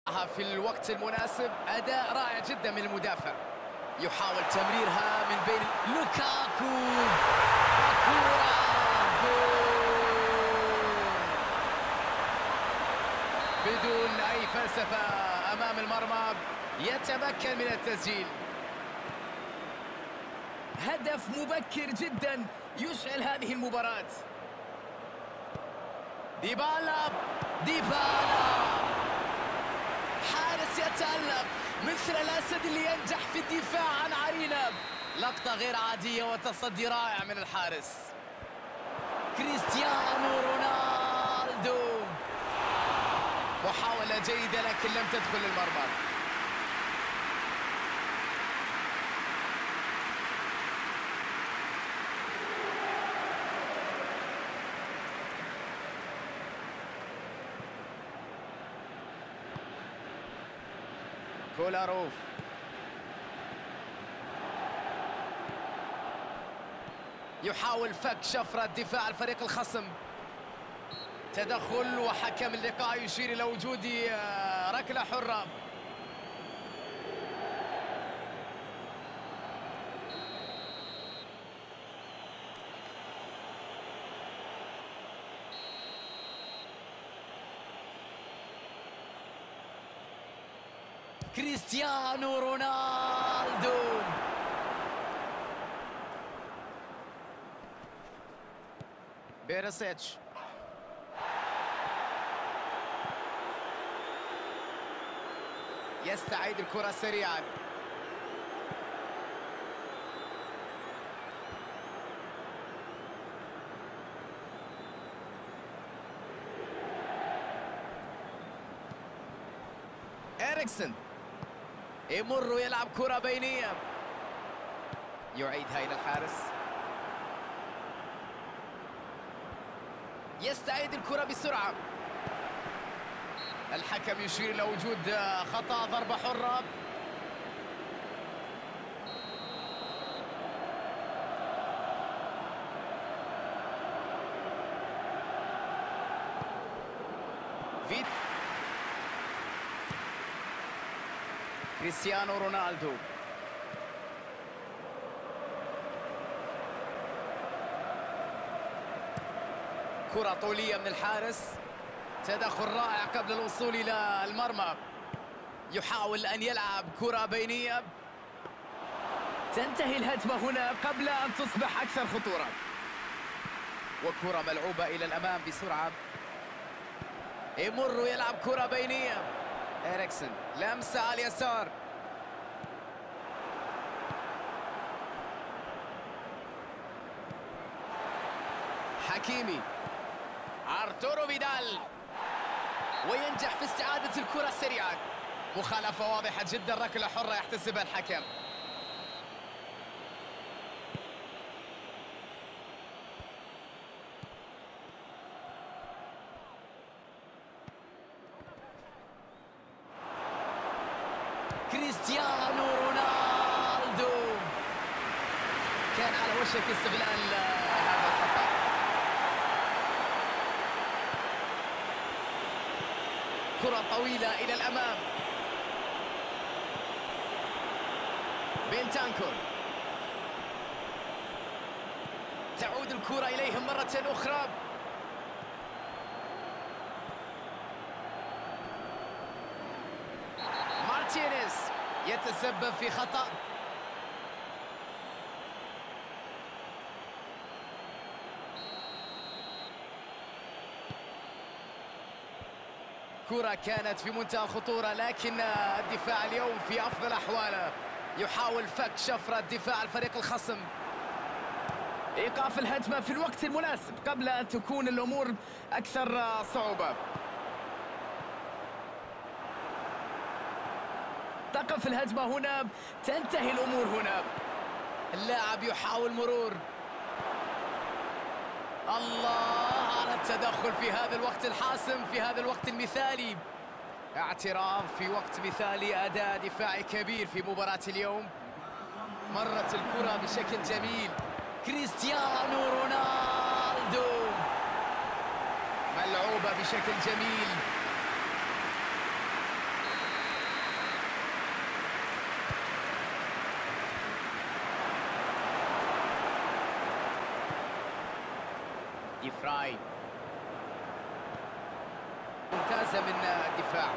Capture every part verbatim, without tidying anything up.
في الوقت المناسب. أداء رائع جدا من المدافع. يحاول تمريرها من بين لوكاكو. كرة جول بدون أي فلسفة أمام المرمى، يتمكن من التسجيل. هدف مبكر جدا يشعل هذه المباراة. ديبالا ديبالا حارس يتألق مثل الأسد اللي ينجح في الدفاع عن عرينة. لقطة غير عادية وتصدي رائع من الحارس. كريستيانو رونالدو، محاولة جيدة لكن لم تدخل المرمى. كولاروف يحاول فك شفرة دفاع الفريق الخصم. تدخل وحكم اللقاء يشير إلى وجود ركلة حرة. كريستيانو رونالدو بيرسيتش يستعيد الكرة سريعا. إريكسن يمر ويلعب كرة بينية، يعيدها إلى الحارس. يستعيد الكرة بسرعة. الحكم يشير إلى وجود خطأ، ضربة حرة. فيت كريستيانو رونالدو كرة طولية من الحارس. تدخل رائع قبل الوصول إلى المرمى. يحاول أن يلعب كرة بينية. تنتهي الهجمة هنا قبل أن تصبح أكثر خطورة. وكرة ملعوبة إلى الأمام بسرعة. يمر ويلعب كرة بينية. إريكسن لمسة على اليسار. حكيمي أرتورو فيدال وينجح في استعادة الكرة سريعا. مخالفة واضحة جدا، ركلة حرة يحتسبها الحكم. كريستيانو رونالدو كان على وشك استغلال هذا الخطأ. كرة طويلة إلى الأمام. بنتانكور تعود الكرة إليهم مرة أخرى. مارتينيز يتسبب في خطأ. كرة كانت في منتهى الخطورة، لكن الدفاع اليوم في أفضل أحواله. يحاول فك شفرة دفاع الفريق الخصم. إيقاف الهجمة في الوقت المناسب قبل أن تكون الأمور أكثر صعوبة. تقف الهجمة هنا، تنتهي الأمور هنا. اللاعب يحاول مرور. الله على التدخل في هذا الوقت الحاسم، في هذا الوقت المثالي. اعتراف في وقت مثالي، أداء دفاعي كبير في مباراة اليوم. مرت الكرة بشكل جميل. كريستيانو رونالدو ملعوبة بشكل جميل. دي فراي ممتازة من الدفاع.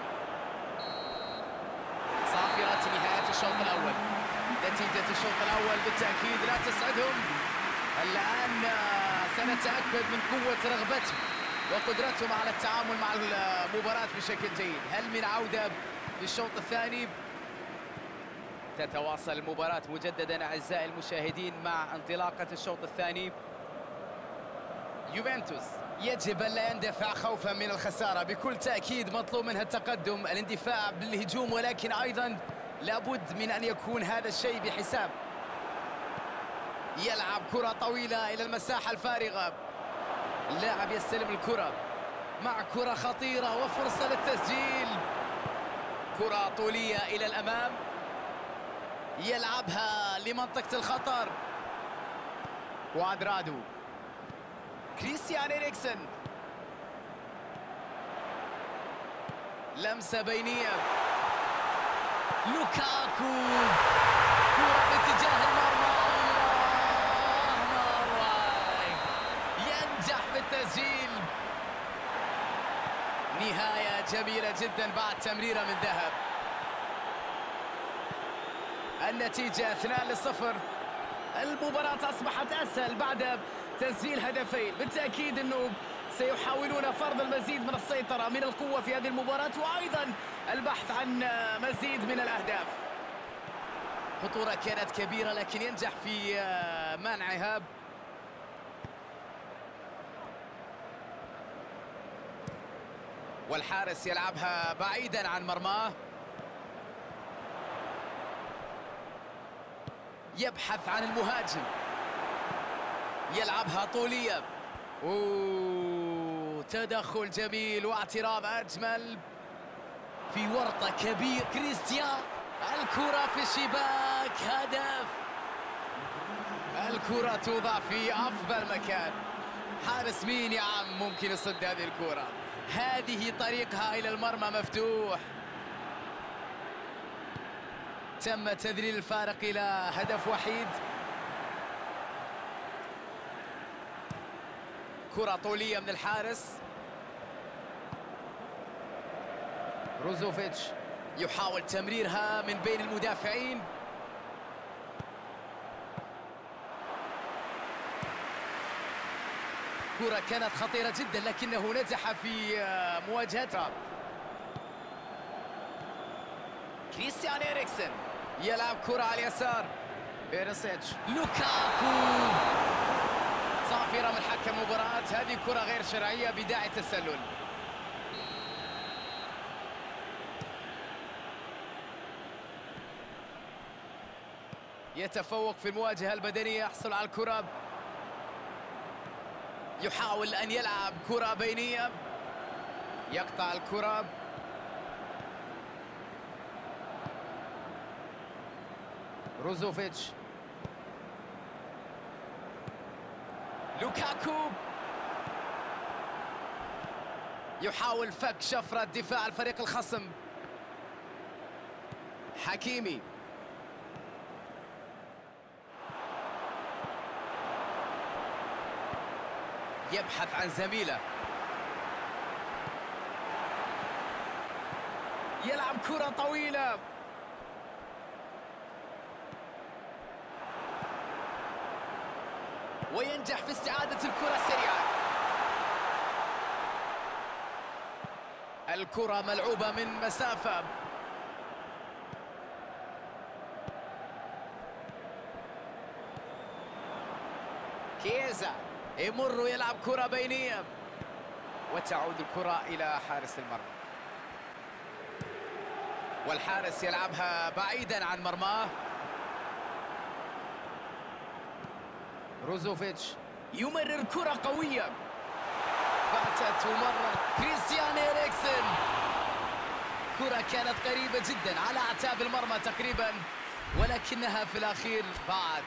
صافرة نهاية الشوط الأول. نتيجة الشوط الأول بالتأكيد لا تسعدهم. الآن سنتأكد من قوة رغبتهم وقدرتهم على التعامل مع المباراة بشكل جيد. هل من عودة في الشوط الثاني؟ تتواصل المباراة مجددا أعزائي المشاهدين مع انطلاقة الشوط الثاني. يوفنتوس يجب أن لا يندفع خوفا من الخسارة، بكل تأكيد مطلوب منها التقدم، الاندفاع بالهجوم، ولكن أيضا لابد من أن يكون هذا الشيء بحساب. يلعب كرة طويلة إلى المساحة الفارغة. اللاعب يستلم الكرة مع كرة خطيرة وفرصة للتسجيل. كرة طولية إلى الأمام، يلعبها لمنطقة الخطر. كوادرادو، كريستيان إريكسن، لمسة بينية. لوكاكو، كرة باتجاه المرمى. الله مروي ينجح في التسجيل. نهاية جميلة جدا بعد تمريرة من ذهب. النتيجة اثنان لصفر. المباراة أصبحت أسهل بعد تسجيل هدفين. بالتأكيد أنه سيحاولون فرض المزيد من السيطرة من القوة في هذه المباراة، وأيضا البحث عن مزيد من الأهداف. خطورة كانت كبيرة لكن ينجح في منعها. والحارس يلعبها بعيدا عن مرماه. يبحث عن المهاجم، يلعبها طولية. أوه، تدخل جميل واعتراض أجمل في ورطة كبير. كريستيان، الكرة في الشباك، هدف. الكرة توضع في أفضل مكان. حارس مين يا عم ممكن يصد هذه الكرة؟ هذه طريقها إلى المرمى مفتوح. تم تذليل الفارق إلى هدف وحيد. كرة طولية من الحارس. بروزوفيتش يحاول تمريرها من بين المدافعين. كرة كانت خطيرة جدا لكنه نجح في مواجهتها. كريستيان إريكسن يلعب كرة على اليسار. بيريسيتش، لوكاكو، صافرة من حكم المباراة. هذه كرة غير شرعية بداعي تسلل. يتفوق في المواجهة البدنية، يحصل على الكرة. يحاول أن يلعب كرة بينية، يقطع الكرة. بروزوفيتش، لوكاكو يحاول فك شفرة دفاع الفريق الخصم. حكيمي، يبحث عن زميله، يلعب كرة طويلة. وينجح في استعادة الكرة السريعة. الكرة ملعوبة من مسافة. كيزا يمر يلعب كرة بينية، وتعود الكرة إلى حارس المرمى. والحارس يلعبها بعيدا عن مرماه. بروزوفيتش يمرر كرة قوية، فاتت ومرت. كريستيان إريكسن، كرة كانت قريبة جدا على أعتاب المرمى تقريبا، ولكنها في الأخير ضاعت.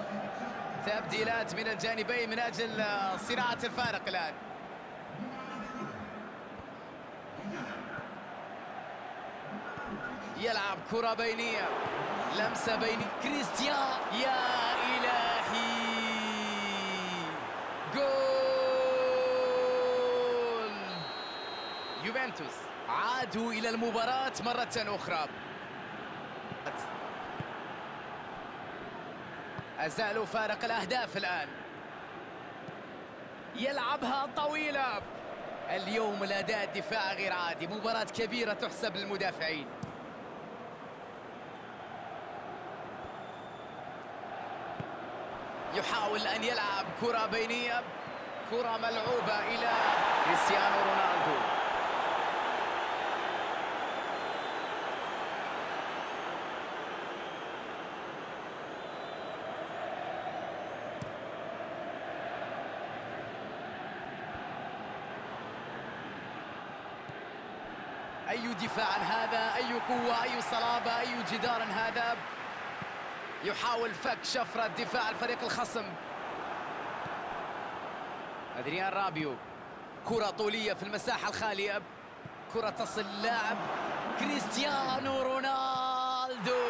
تبديلات من الجانبين من أجل صناعة الفارق الآن. يلعب كرة بينية، لمسة بين كريستيان، يا إلهي، جول! يوفنتوس عادوا إلى المباراة مرة أخرى. أزالوا فارق الأهداف الآن. يلعبها طويلة. اليوم الأداء الدفاع غير عادي، مباراة كبيرة تحسب للمدافعين. يحاول أن يلعب كرة بينية، كرة ملعوبة إلى كريستيانو رونالدو. أي دفاع هذا، أي قوة، أي صلابة، أي جدار هذا. يحاول فك شفرة دفاع الفريق الخصم. أدريان رابيو، كرة طولية في المساحة الخالية، كرة تصل اللاعب كريستيانو رونالدو.